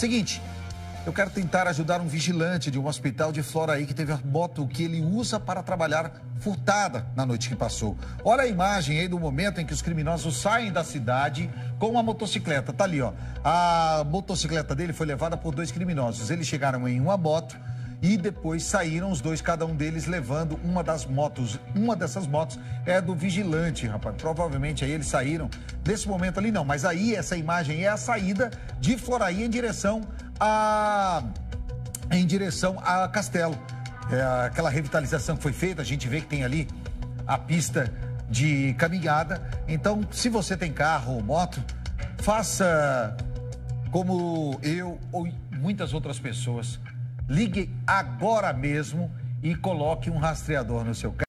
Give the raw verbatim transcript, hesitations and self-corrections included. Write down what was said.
Seguinte, eu quero tentar ajudar um vigilante de um hospital de Floraí que teve a moto que ele usa para trabalhar furtada na noite que passou. Olha a imagem aí do momento em que os criminosos saem da cidade com uma motocicleta. Tá ali, ó. A motocicleta dele foi levada por dois criminosos. Eles chegaram em uma moto e depois saíram os dois, cada um deles levando uma das motos. Uma dessas motos é do vigilante, rapaz. Provavelmente aí eles saíram desse momento ali, não. Mas aí essa imagem é a saída de Floraí em direção a... em direção a Castelo. É aquela revitalização que foi feita, a gente vê que tem ali a pista de caminhada. Então, se você tem carro ou moto, faça como eu ou muitas outras pessoas. Ligue agora mesmo e coloque um rastreador no seu carro.